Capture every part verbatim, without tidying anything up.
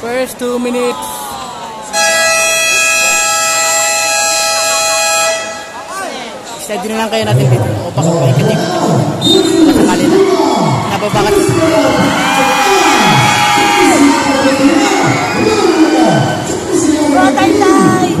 First two minutes. Steady na lang kayo natin dito. O baka paikot-ikot na. Masakali na. Nababakat. Brother Light!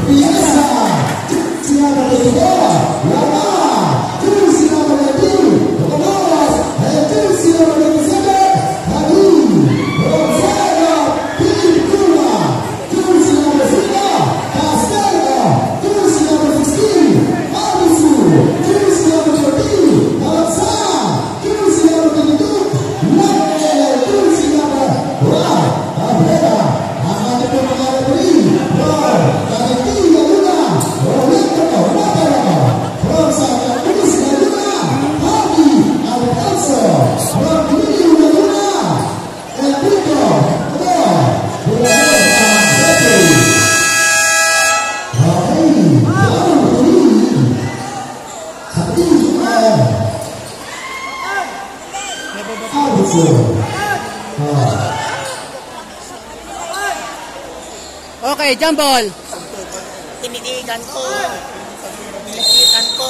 Okay, jump ball. Tinigigan ko. Tinigigan ko.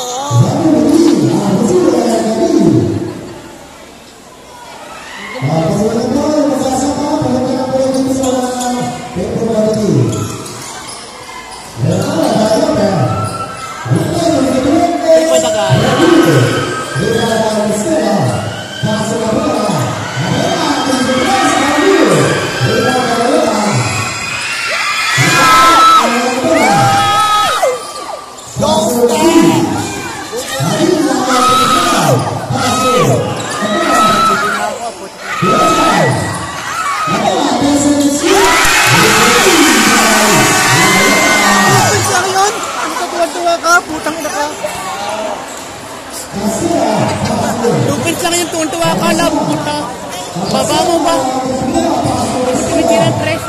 Lupins lang yung tuwan-tuwa ka lang. Baba mo ba? Tinitiran tres.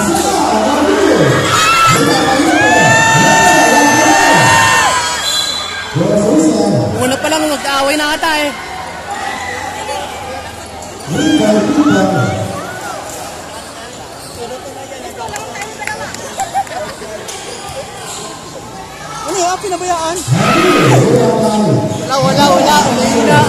Una pa lang mag-aaway na ata eh. Ano yan? Pinabayaan? Wala, wala, wala. Wala.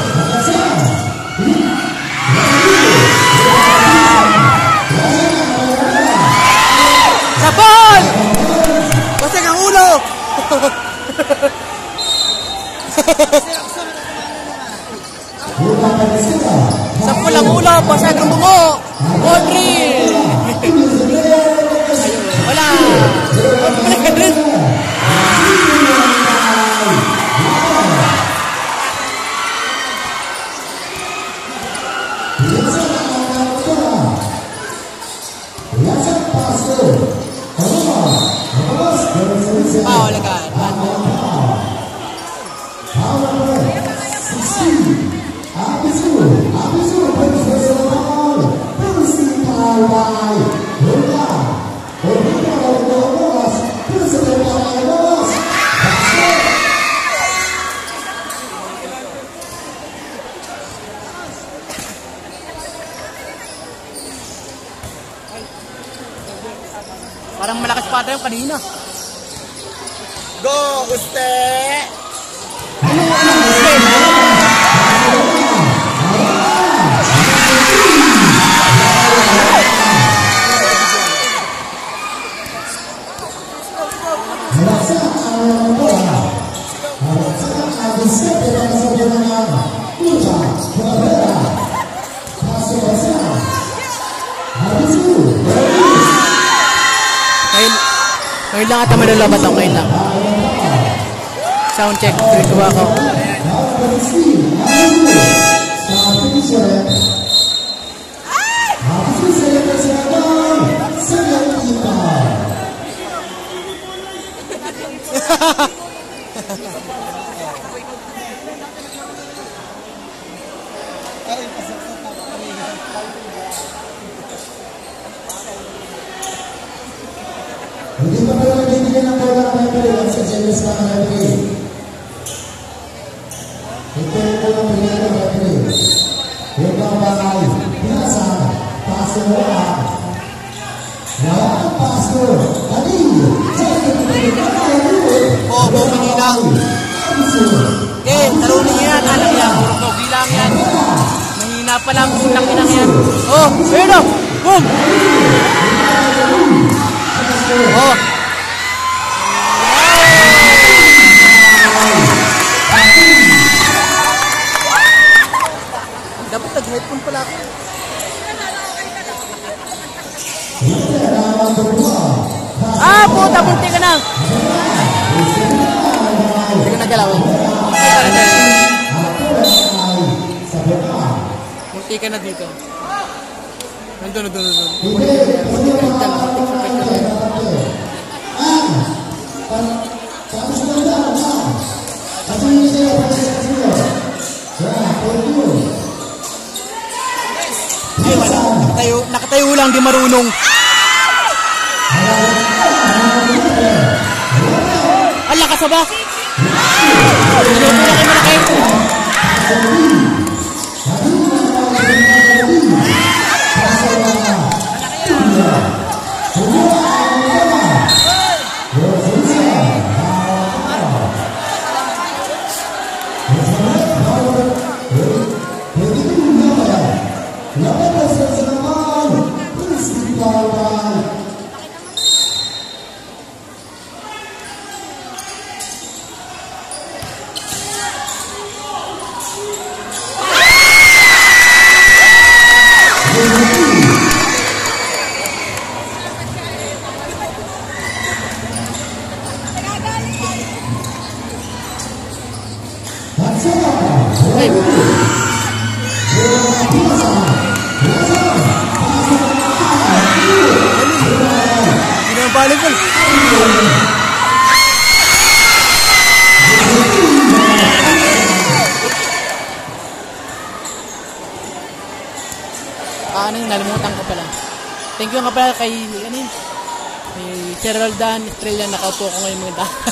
Sabon! Basag ang ulo! Sampo lang ulo, basag ang bungo. Audrey! Wala! Wala ka rin! Ah, wala ka. Parang malakas pa tayo kanina. Go, Uste! Ano, ano, Uste? Ngayon lang ata malalabat ako, ngayon lang. Sound check, tuwa ko. Hindi pa pala nabibigyan ng bola ng referee sa James na referee. Ito yung bola ng referee. Yung mga bagay, pinasa, paso mo lang. Laki lang yan. Oh, ayun na. Boom! Oh. Dapat nag-headphone pala ako. Ah, puta, punti ka na. Hindi ka nagalaw. Punti ka na dito. Nandun, nandun, nandun. Punti ka na dyan. Ay, wala. Nakatayo, nakatayo lang, di marunong. Ang lakas ba? Ano po na kayo malaki? Hey. Hindi na balik ko. Ah, ano yung nalimutan ko pala. Thank you nga pala kay, ano yun, kay Geraldan Estrella, nakaupo ko ngayon mga dahil.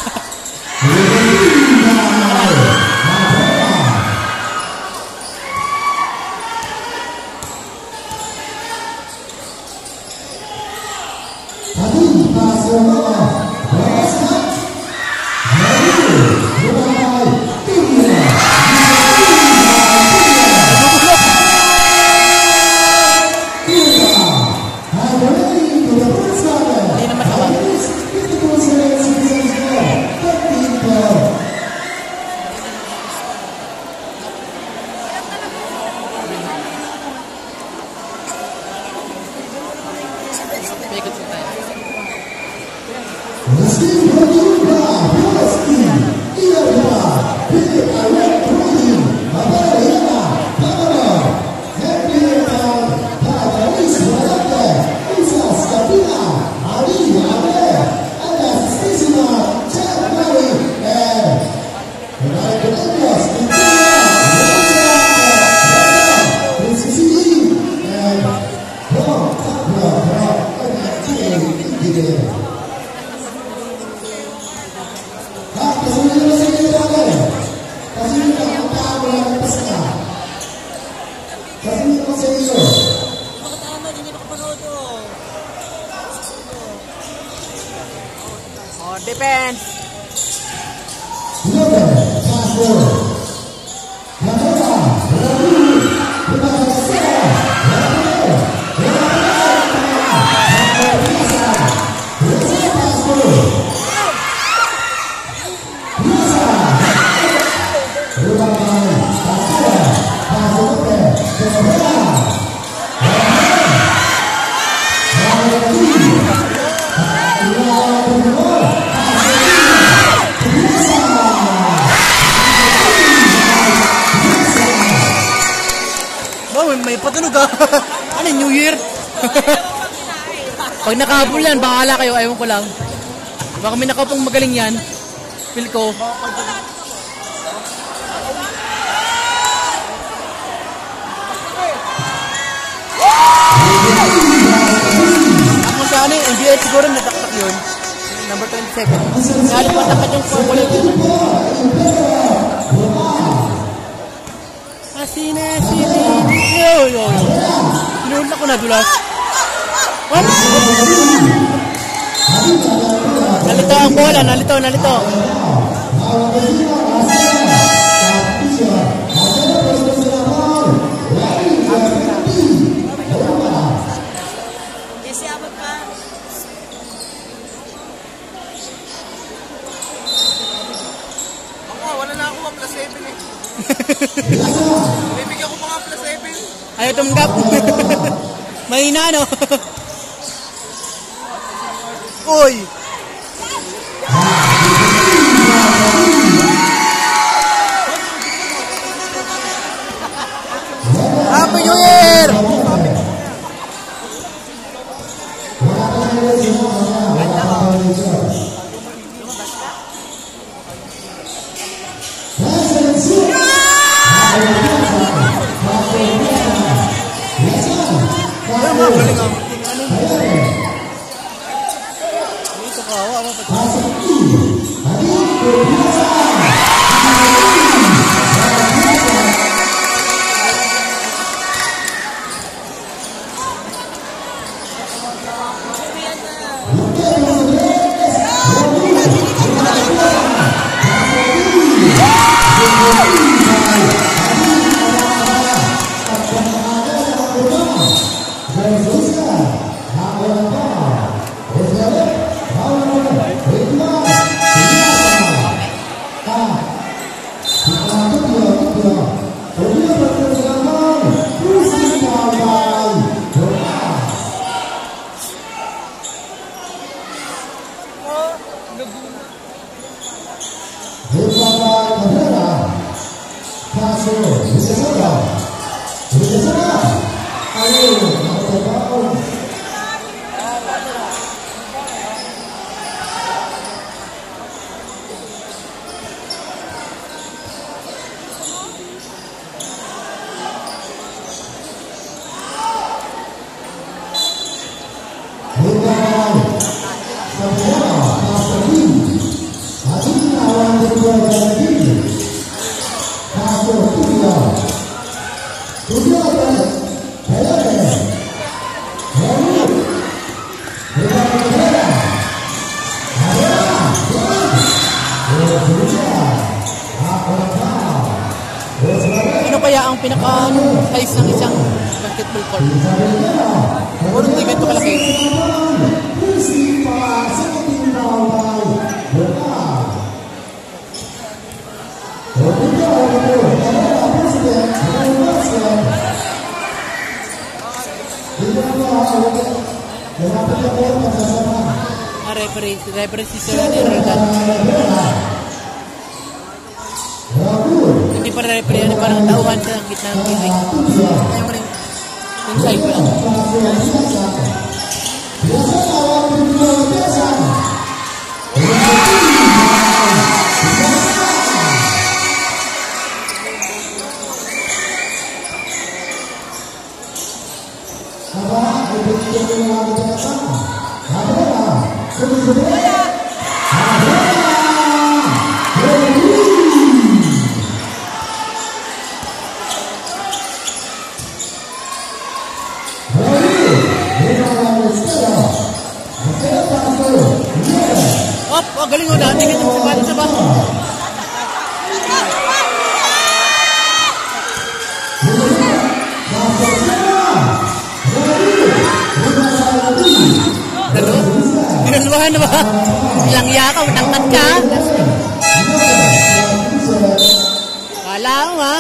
Oh, defense. May patunog ah. Ano, New Year? Pag nakahabol yan, bahala kayo. Ayaw ko lang. Baka may nakapong magaling yan. Feel ko. Ako sa ano, N B A siguro nataktak yun. Number twenty-seven. Nalip pa tapat yung formula yun. Asine, asine. Yo, yo, yo. Sinuhod ako na dulas. What? Nalito ang bola, nalito, nalito. tumanggap. Mahina, no? Uy! Happy New Year! Ano kaya ang pinaka-size ng isang basketball court? Puro hindi ganito kalaki. Ah, referee, referee si Sir Roldan. Hindi pa referee, ano parang tauhan sa gitna ng kilay. Kaya mo rin, yung side ko lang. Op, oh, galing mo na. Tingin mo sa sa ba? Dalo? Dinulwahan na ba? Ilang yaka, matangkat ka. Kala mo ha?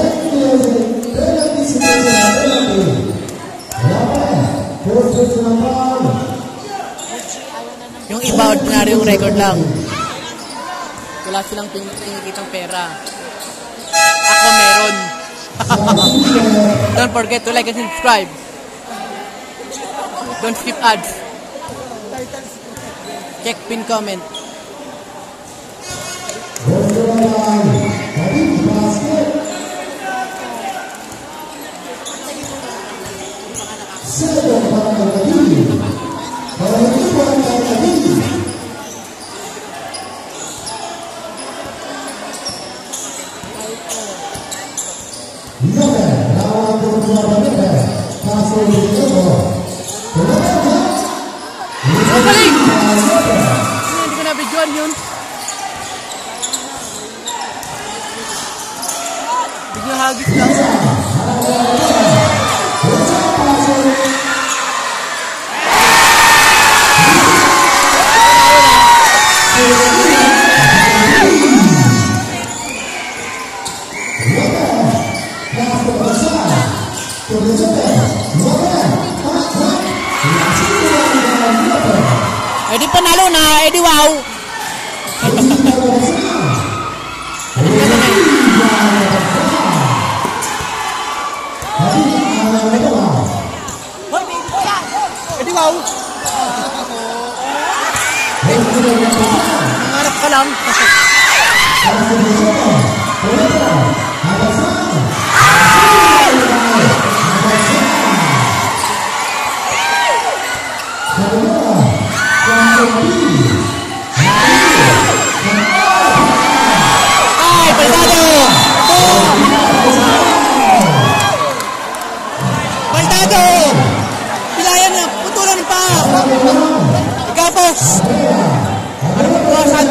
Yung iba, ordinary yung record lang. Wala silang pinakikitang pera. Ako meron. Don't forget to like and subscribe. Don't skip ads. Check pin comment. Galing! Hindi ko na-videoan yun. Video hagis lang. Por eso Talo na, edi wow. Edi wow. Nangarap ka lang. Ay, Baldado! Baldado! Pilayan na, putulan pa! Igapos! Ano mo puwasan?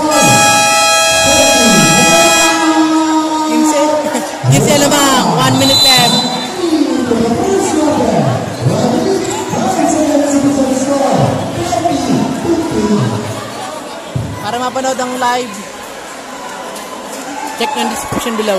Kimse? Kimse lamang, one minute left. Para mapanood ang live, check ng description below.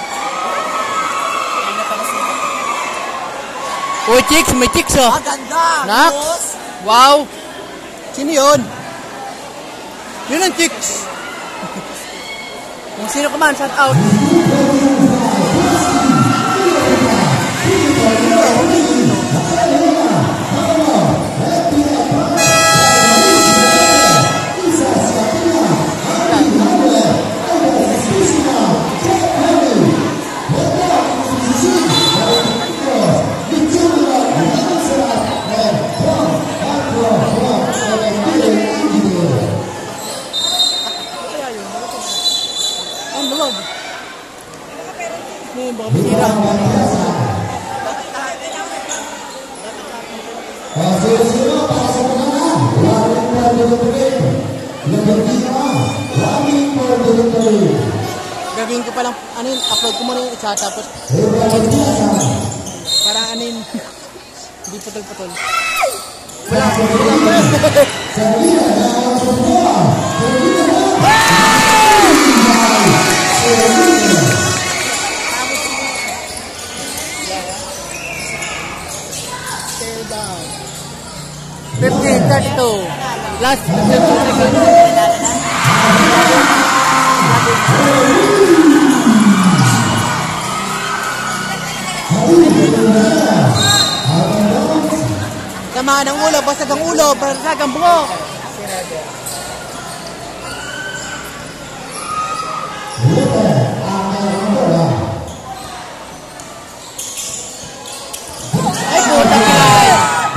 Oh, chicks, may chicks oh. Maganda. Nak? Boss. Wow. Sino yun? Yun ang chicks. Kung sino ka man, shout out. Ang balog. May baka bisira. Gagawin ko palang, ano yun, upload ko muna yung isa, tapos parang ano yun, hindi putol-putol. Wala, fifteen, thirty-two. Last fifteen seconds. Tamaan ang ulo, basag ang ulo, basag ang buhok. Ay, puta kilay.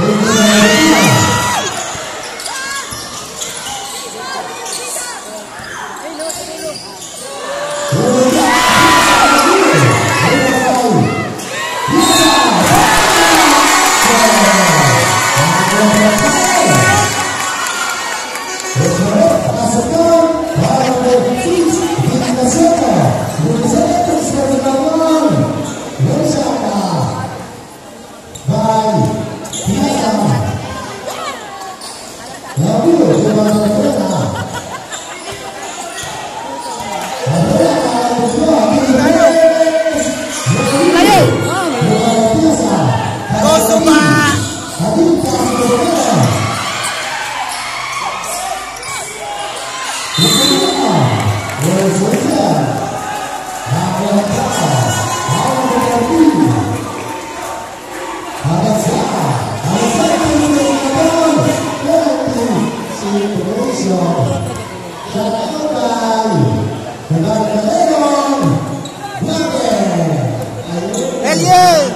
Alien!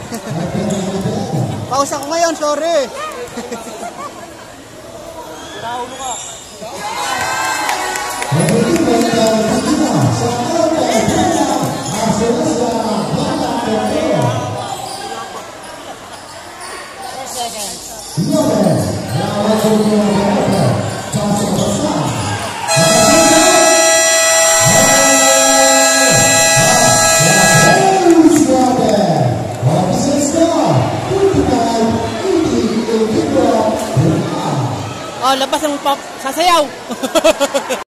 Pause ako ngayon, sorry. Raulo ka. Oh, labas ang pop, sasayaw.